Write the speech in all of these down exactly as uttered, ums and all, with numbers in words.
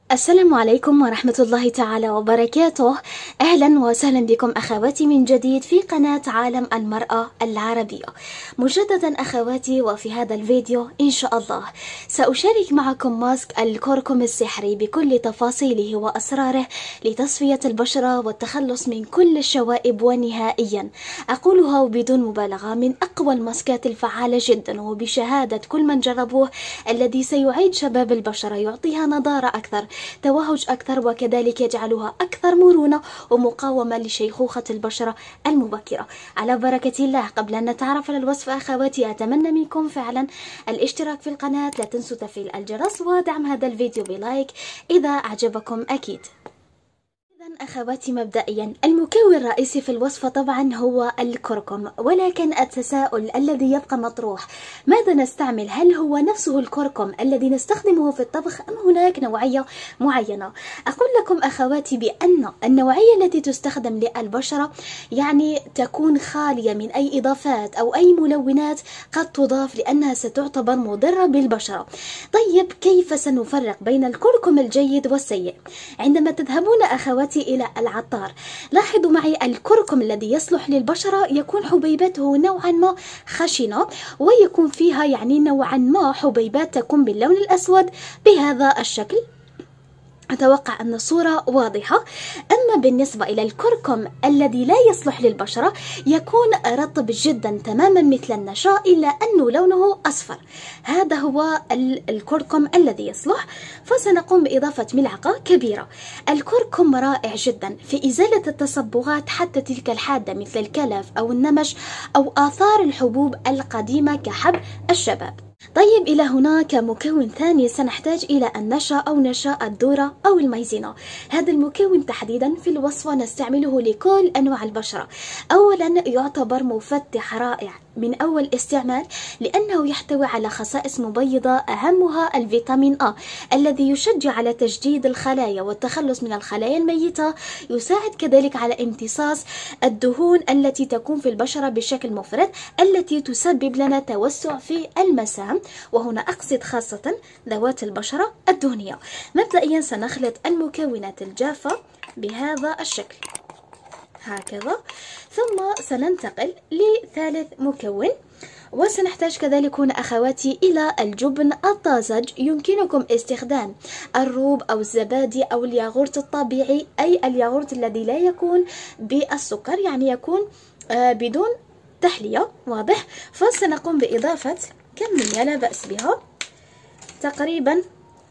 السلام عليكم ورحمة الله تعالى وبركاته. أهلا وسهلا بكم أخواتي من جديد في قناة عالم المرأة العربية. مجددا أخواتي، وفي هذا الفيديو إن شاء الله سأشارك معكم ماسك الكركم السحري بكل تفاصيله وأسراره لتصفية البشرة والتخلص من كل الشوائب. ونهائيا أقولها وبدون مبالغة، من أقوى الماسكات الفعالة جدا، وبشهادة كل من جربوه الذي سيعيد شباب البشرة، يعطيها نضارة أكثر، توهج أكثر، وكذلك يجعلها أكثر مرونة ومقاومة لشيخوخة البشرة المبكرة. على بركة الله، قبل أن نتعرف على الوصفة أخواتي، أتمنى منكم فعلا الاشتراك في القناة، لا تنسوا تفعيل الجرس ودعم هذا الفيديو بلايك إذا أعجبكم أكيد. أخواتي، مبدئيا المكون الرئيسي في الوصفة طبعا هو الكركم، ولكن التساؤل الذي يبقى مطروح: ماذا نستعمل؟ هل هو نفسه الكركم الذي نستخدمه في الطبخ أم هناك نوعية معينة؟ أقول لكم أخواتي بأن النوعية التي تستخدم للبشرة يعني تكون خالية من أي إضافات أو أي ملونات قد تضاف، لأنها ستعتبر مضرة بالبشرة. طيب، كيف سنفرق بين الكركم الجيد والسيء؟ عندما تذهبون أخواتي إلى العطار، لاحظوا معي الكركم الذي يصلح للبشرة يكون حبيباته نوعا ما خشنة، ويكون فيها يعني نوعا ما حبيبات تكون باللون الأسود بهذا الشكل. أتوقع أن الصورة واضحة. أما بالنسبة إلى الكركم الذي لا يصلح للبشرة، يكون رطب جدا تماما مثل النشا، إلا أنه لونه أصفر. هذا هو الكركم الذي يصلح، فسنقوم بإضافة ملعقة كبيرة. الكركم رائع جدا في إزالة التصبغات حتى تلك الحادة مثل الكلف أو النمش أو آثار الحبوب القديمة كحب الشباب. طيب، إلى هناك مكون ثاني، سنحتاج إلى النشا أو نشاء الذرة أو الميزينا. هذا المكون تحديدا في الوصفة نستعمله لكل أنواع البشرة. أولا، يعتبر مفتح رائع من أول استعمال، لأنه يحتوي على خصائص مبيضة، أهمها الفيتامين آ الذي يشجع على تجديد الخلايا والتخلص من الخلايا الميتة. يساعد كذلك على امتصاص الدهون التي تكون في البشرة بشكل مفرط، التي تسبب لنا توسع في المسام، وهنا أقصد خاصة ذوات البشرة الدهنية. مبدئيا سنخلط المكونات الجافة بهذا الشكل هكذا، ثم سننتقل لثالث مكون، وسنحتاج كذلك هنا أخواتي إلى الجبن الطازج. يمكنكم استخدام الروب أو الزبادي أو الياغورت الطبيعي، أي الياغورت الذي لا يكون بالسكر، يعني يكون آه بدون تحلية، واضح؟ فسنقوم بإضافة كمية لا بأس بها، تقريبا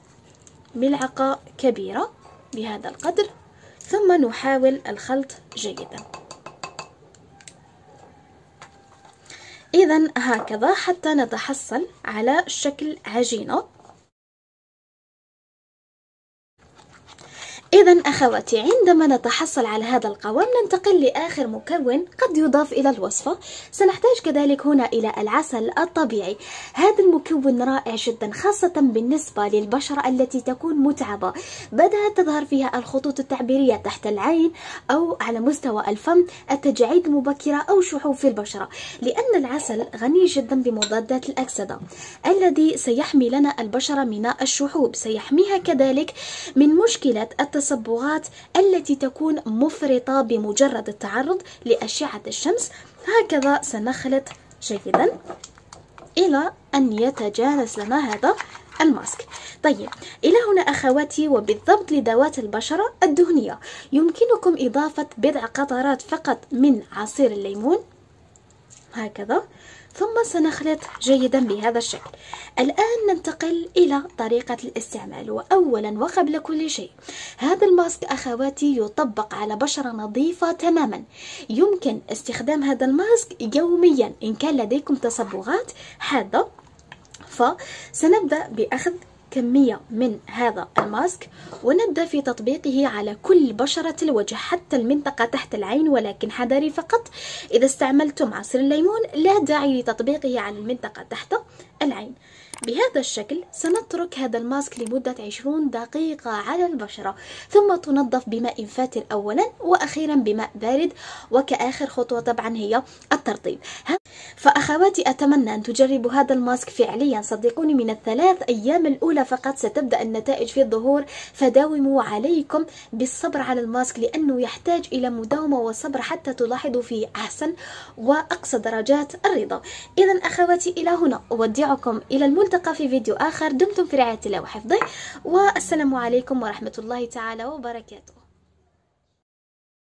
ملعقة كبيرة بهذا القدر، ثم نحاول الخلط جيدا. إذن هكذا حتى نتحصل على شكل عجينة. إذن أخواتي، عندما نتحصل على هذا القوام ننتقل لآخر مكون قد يضاف إلى الوصفة. سنحتاج كذلك هنا إلى العسل الطبيعي. هذا المكون رائع جدا، خاصة بالنسبة للبشرة التي تكون متعبة، بدأت تظهر فيها الخطوط التعبيرية تحت العين أو على مستوى الفم، التجاعيد المبكرة أو شحوب في البشرة، لأن العسل غني جدا بمضادات الأكسدة الذي سيحمي لنا البشرة من الشحوب، سيحميها كذلك من مشكلة التصبغات التي تكون مفرطة بمجرد التعرض لأشعة الشمس. هكذا سنخلط جيدا إلى أن يتجانس لنا هذا الماسك. طيب، إلى هنا أخواتي، وبالضبط لذوات البشرة الدهنية، يمكنكم إضافة بضع قطرات فقط من عصير الليمون هكذا، ثم سنخلط جيدا بهذا الشكل. الآن ننتقل إلى طريقة الاستعمال. وأولا وقبل كل شيء، هذا الماسك أخواتي يطبق على بشرة نظيفة تماما. يمكن استخدام هذا الماسك يوميا إن كان لديكم تصبغات حادة. فسنبدأ بأخذ كمية من هذا الماسك، ونبدأ في تطبيقه على كل بشرة الوجه حتى المنطقة تحت العين، ولكن حذري فقط إذا استعملتم عصير الليمون لا داعي لتطبيقه على المنطقة تحت العين. بهذا الشكل سنترك هذا الماسك لمدة عشرين دقيقة على البشرة، ثم تنظف بماء فاتر أولا وأخيرا بماء بارد، وكآخر خطوة طبعا هي الترطيب. فأخواتي أتمنى أن تجربوا هذا الماسك فعليا، صدقوني من الثلاث أيام الأولى فقط ستبدأ النتائج في الظهور، فداوموا عليكم بالصبر على الماسك لأنه يحتاج إلى مداومة وصبر حتى تلاحظوا فيه أحسن وأقصى درجات الرضا. إذا أخواتي إلى هنا أودعكم إلى الملتقى في فيديو آخر، دمتم في رعاية الله وحفظه، والسلام عليكم ورحمة الله تعالى وبركاته.